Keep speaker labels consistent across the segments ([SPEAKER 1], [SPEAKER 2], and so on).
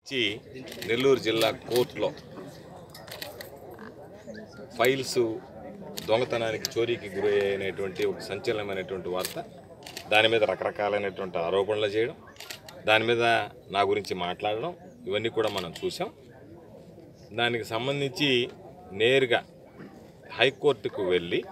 [SPEAKER 1] సంబంధించి నెల్లూరు జిల్లా కోర్టులో ఫైల్స్ దొంగతనానికి చోరీకి గురైనటువంటి ఒక సంచలనమైనటువంటి వార్త. దాని మీద రకరకాలైనటువంటి ఆరోపణలు చేయడం, దాని మీద నా గురించి మాట్లాడడం, ఇవన్నీ కూడా మనం చూసాం. దానికి సంబంధించి నేరుగా హైకోర్టుకు వెళ్ళి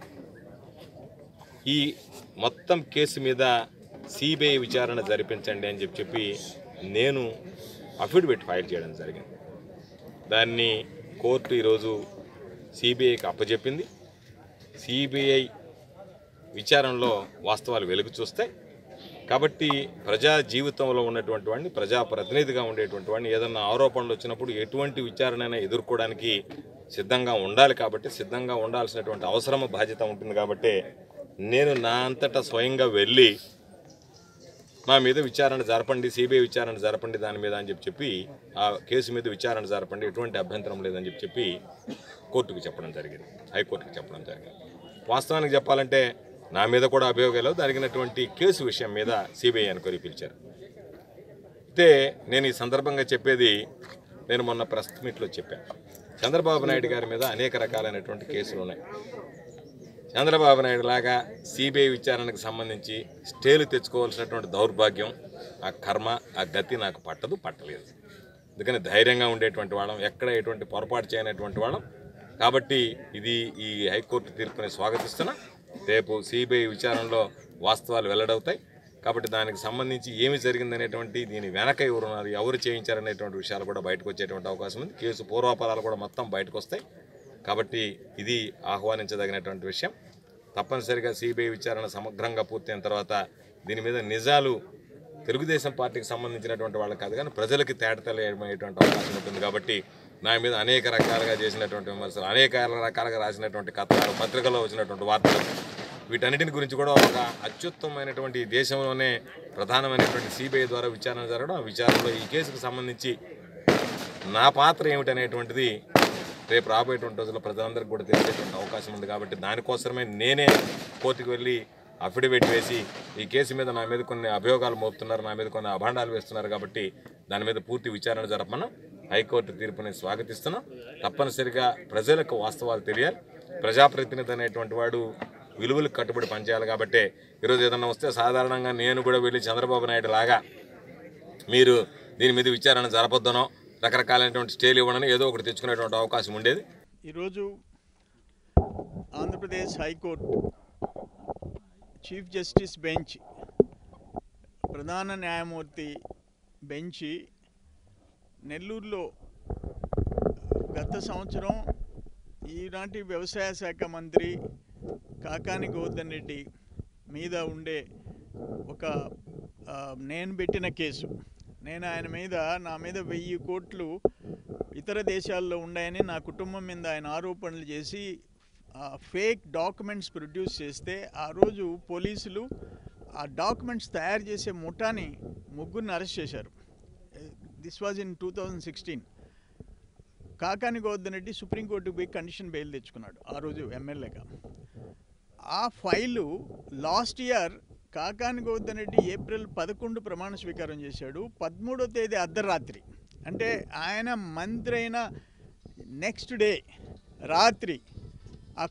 [SPEAKER 1] ఈ మొత్తం కేసు మీద సిబిఐ విచారణ జరిపించండి అని చెప్పి నేను అఫిడవిట్ ఫైల్ చేయడం జరిగింది. దాన్ని కోర్టు ఈరోజు సిబిఐకి అప్పచెప్పింది. సిబిఐ విచారణలో వాస్తవాలు వెలుగు చూస్తాయి. కాబట్టి ప్రజా జీవితంలో ఉన్నటువంటి వాడిని, ప్రజాప్రతినిధిగా ఉండేటువంటి వాడిని ఏదన్నా ఆరోపణలు వచ్చినప్పుడు ఎటువంటి విచారణైనా ఎదుర్కోవడానికి సిద్ధంగా ఉండాలి. కాబట్టి సిద్ధంగా ఉండాల్సినటువంటి అవసరం, బాధ్యత ఉంటుంది. కాబట్టి నేను నా అంతటా స్వయంగా వెళ్ళి నా మీద విచారణ జరపండి, సిబిఐ విచారణ జరపండి దాని మీద అని చెప్పి ఆ కేసు మీద విచారణ జరపండి, ఎటువంటి అభ్యంతరం లేదని చెప్పి కోర్టుకు చెప్పడం జరిగింది, హైకోర్టుకు చెప్పడం జరిగింది. వాస్తవానికి చెప్పాలంటే నా మీద కూడా అభియోగాలు జరిగినటువంటి కేసు విషయం మీద సిబిఐ ఎంక్వైరీ పిలిచారు. అయితే నేను ఈ సందర్భంగా చెప్పేది, నేను మొన్న ప్రెస్ మీట్లో చెప్పాను, చంద్రబాబు నాయుడు గారి మీద అనేక రకాలైనటువంటి కేసులు ఉన్నాయి. చంద్రబాబు నాయుడు లాగా సిబిఐ విచారణకు సంబంధించి స్టేలు తెచ్చుకోవాల్సినటువంటి దౌర్భాగ్యం, ఆ కర్మ, ఆ గతి నాకు పట్టలేదు. అందుకని ధైర్యంగా ఉండేటువంటి వాళ్ళం, ఎక్కడ ఎటువంటి పొరపాటు చేయనటువంటి వాళ్ళం. కాబట్టి ఇది ఈ హైకోర్టు తీర్పుని స్వాగతిస్తున్నా. రేపు సిబిఐ విచారణలో వాస్తవాలు వెల్లడవుతాయి. కాబట్టి దానికి సంబంధించి ఏమి జరిగిందనేటువంటి, దీని వెనక ఎవరున్నారు, ఎవరు చేయించారనేటువంటి విషయాలు కూడా బయటకు వచ్చేటువంటి అవకాశం ఉంది. కేసు పూర్వాపరాలు కూడా మొత్తం బయటకు వస్తాయి. కాబట్టి ఇది ఆహ్వానించదగినటువంటి విషయం. తప్పనిసరిగా సిబిఐ విచారణ సమగ్రంగా పూర్తయిన తర్వాత దీని మీద నిజాలు తెలుగుదేశం పార్టీకి సంబంధించినటువంటి వాళ్ళకి కాదు కానీ ప్రజలకి తేటతెల్లమయ్యేటువంటి అవకాశం ఉంటుంది. కాబట్టి నా మీద అనేక రకాలుగా చేసినటువంటి విమర్శలు, అనేక రకాలుగా రాసినటువంటి కథనాలు, పత్రికల్లో వచ్చినటువంటి వార్తలు, వీటన్నిటిని గురించి కూడా ఒక అత్యుత్తమైనటువంటి దేశంలోనే ప్రధానమైనటువంటి సిబిఐ ద్వారా విచారణ జరగడం, ఆ విచారణలో ఈ కేసుకు సంబంధించి నా పాత్ర ఏమిటనేటువంటిది రేపు రాబోయేటువంటి రోజుల్లో ప్రజలందరికీ కూడా తెలిసేటువంటి అవకాశం ఉంది. కాబట్టి దానికోసమే నేనే కోర్టుకు వెళ్ళి అఫిడవిట్ వేసి ఈ కేసు మీద నా మీద కొన్ని అభియోగాలు మోపుతున్నారు, నా మీద కొన్ని అభాండాలు వేస్తున్నారు. కాబట్టి దాని మీద పూర్తి విచారణ జరపమని హైకోర్టు తీర్పుని స్వాగతిస్తున్నాం. తప్పనిసరిగా ప్రజలకు వాస్తవాలు తెలియాలి. ప్రజాప్రతినిధి అనేటువంటి వాడు విలువలకు కట్టుబడి పనిచేయాలి. కాబట్టి ఈరోజు ఏదన్నా వస్తే సాధారణంగా నేను కూడా వెళ్ళి చంద్రబాబు నాయుడు లాగా మీరు దీని మీద విచారణ జరపొద్దనో, రకరకాలైనటువంటి స్టేలు ఇవ్వడని ఏదో ఒకటి తెచ్చుకునేటువంటి అవకాశం ఉండేది.
[SPEAKER 2] ఈరోజు Andhra Pradesh high court chief justice bench, ప్రధాన న్యాయమూర్తి బెంచి నెల్లూరులో గత సంవత్సరం ఈనాటి వ్యవసాయ శాఖ మంత్రి కాకాని గోవర్ధన్ రెడ్డి మీద ఉండే ఒక నేను పెట్టిన కేసు, నేను ఆయన మీద, నా మీద 1000 కోట్లు ఇతర దేశాల్లో ఉన్నాయని నా కుటుంబం మీద ఆయన ఆరోపణలు చేసి ఫేక్ డాక్యుమెంట్స్ ప్రొడ్యూస్ చేస్తే ఆ రోజు పోలీసులు ఆ డాక్యుమెంట్స్ తయారు చేసే ముఠాని ముగ్గురిని అరెస్ట్ చేశారు. This was in 2016. Kakani Govardhan Reddy సుప్రీంకోర్టుకు పోయి కండిషన్ బెయిల్ తెచ్చుకున్నాడు ఆ రోజు ఎమ్మెల్యేగా. ఆ file last year Kakani Govardhan Reddy April 11 ప్రమాణ స్వీకారం చేశాడు. 13వ తేదీ అర్ధరాత్రి, అంటే ఆయన మంత్రి అయిన నెక్స్ట్ డే రాత్రి ఆ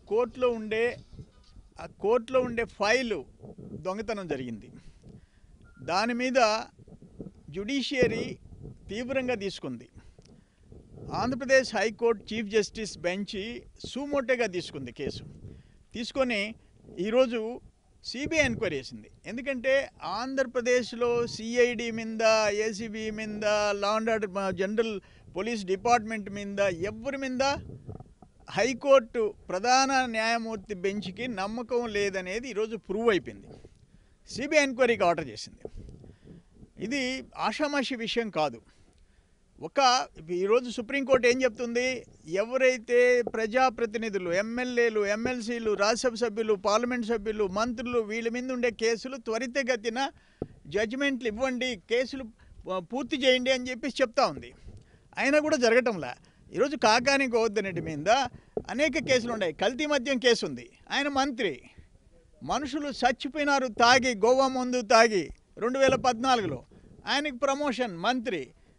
[SPEAKER 2] కోర్టులో ఉండే ఫైలు దొంగతనం జరిగింది. దాని మీద జ్యుడిషియరీ తీవ్రంగా తీసుకుంది. Andhra Pradesh high court chief justice bench సూమోటోగా తీసుకుంది కేసు. తీసుకొని ఈరోజు సిబిఐ ఎంక్వైరీ చేసింది. ఎందుకంటే ఆంధ్రప్రదేశ్లో సిఐడి మీద, ఏసీబీ మీద, law and order, general police department మీద, ఎవరి మీద హైకోర్టు ప్రధాన న్యాయమూర్తి బెంచ్కి నమ్మకం లేదనేది ఈరోజు ప్రూవ్ అయిపోయింది. సిబిఐ ఎంక్వైరీకి ఆర్డర్ చేసింది. ఇది ఆషామాషి విషయం కాదు. ఈరోజు సుప్రీంకోర్టు ఏం చెప్తుంది, ఎవరైతే ప్రజాప్రతినిధులు, ఎమ్మెల్యేలు, ఎమ్మెల్సీలు, రాజ్యసభ సభ్యులు, పార్లమెంట్ సభ్యులు, మంత్రులు, వీళ్ళ మీద ఉండే కేసులు త్వరితగతిన జడ్జిమెంట్లు ఇవ్వండి, కేసులు పూర్తి చేయండి అని చెప్పి చెప్తా ఉంది. అయినా కూడా జరగటంలా. ఈరోజు కాకాని గోవర్ధన్ రెడ్డి మీద అనేక కేసులు ఉన్నాయి. కల్తీ మద్యం కేసు ఉంది. ఆయన మంత్రి, మనుషులు చచ్చిపోయినారు తాగి, గోవా మందు తాగి 2014లో. ఆయనకి ప్రమోషన్ మంత్రి.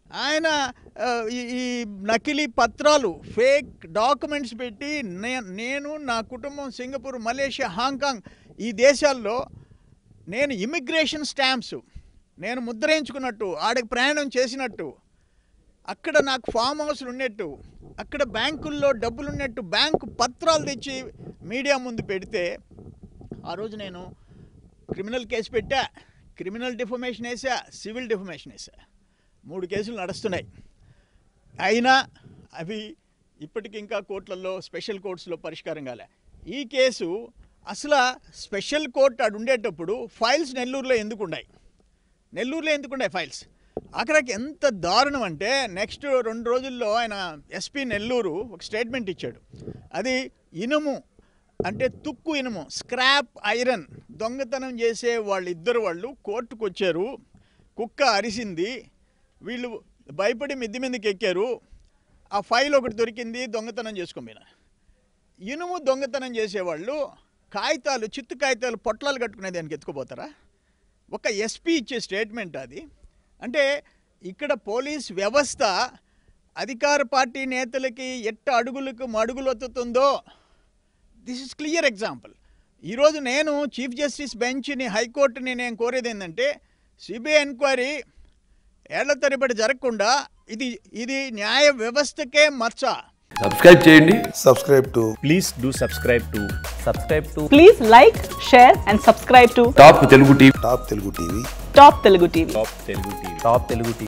[SPEAKER 2] ఆయన ఈ నకిలీ పత్రాలు ఫేక్ డాక్యుమెంట్స్ పెట్టి నేను నా కుటుంబం సింగపూర్, మలేషియా, హాంకాంగ్ ఈ దేశాల్లో నేను ఇమిగ్రేషన్ స్టాంప్స్ నేను ముద్రించుకున్నట్టు, ఆడికి ప్రయాణం చేసినట్టు, అక్కడ నాకు ఫామ్ హౌస్లు ఉన్నట్టు, అక్కడ బ్యాంకుల్లో డబ్బులు ఉన్నట్టు బ్యాంకు పత్రాలు తెచ్చి మీడియా ముందు పెడితే ఆ రోజు నేను క్రిమినల్ కేసు పెట్టా, క్రిమినల్ డిఫమేషన్ వేసా, సివిల్ డిఫమేషన్ వేసా. 3 కేసులు నడుస్తున్నాయి. అయినా అవి ఇప్పటికి ఇంకా కోర్టులలో స్పెషల్ కోర్ట్స్లో పరిష్కారం కాలే. ఈ కేసు అసలు స్పెషల్ కోర్టు అటు ఉండేటప్పుడు ఫైల్స్ నెల్లూరులో ఎందుకు ఉన్నాయి ఫైల్స్? అక్కడికి ఎంత దారుణం అంటే నెక్స్ట్ 2 రోజుల్లో ఆయన ఎస్పీ నెల్లూరు ఒక స్టేట్మెంట్ ఇచ్చాడు. అది ఇనుము అంటే తుక్కు ఇనుము, స్క్రాప్ ఐరన్ దొంగతనం చేసే వాళ్ళు కోర్టుకు వచ్చారు, కుక్క అరిసింది, వీళ్ళు భయపడి మిద్ది మీదకి ఎక్కారు, ఆ ఫైల్ ఒకటి దొరికింది, దొంగతనం చేసుకోమన్నారు. ఇనుము దొంగతనం చేసేవాళ్ళు కాగితాలు, చిత్తు కాగితాలు పొట్లాలు కట్టుకునే దానికి ఎత్తుకుపోతారా? ఒక ఎస్పీ ఇచ్చే స్టేట్మెంట్ అది. అంటే ఇక్కడ పోలీస్ వ్యవస్థ అధికార పార్టీ నేతలకి ఎట్ట అడుగులకు మడుగులు ఒత్తుతుందో దిస్ ఇస్ క్లియర్ ఎగ్జాంపుల్. ఈరోజు నేను చీఫ్ జస్టిస్ బెంచ్ని, హైకోర్టుని నేను కోరేది ఏంటంటే సిబిఐ ఎంక్వైరీ ఏళ్ల తరబడి జరగకుండా ఇది న్యాయ వ్యవస్థకే మచ్చ.
[SPEAKER 3] సబ్స్క్రైబ్ చేయండి.
[SPEAKER 4] Please do subscribe to.
[SPEAKER 5] Please like, share and subscribe to
[SPEAKER 3] Top Telugu TV.
[SPEAKER 5] Top Telugu TV.
[SPEAKER 4] Top Telugu TV.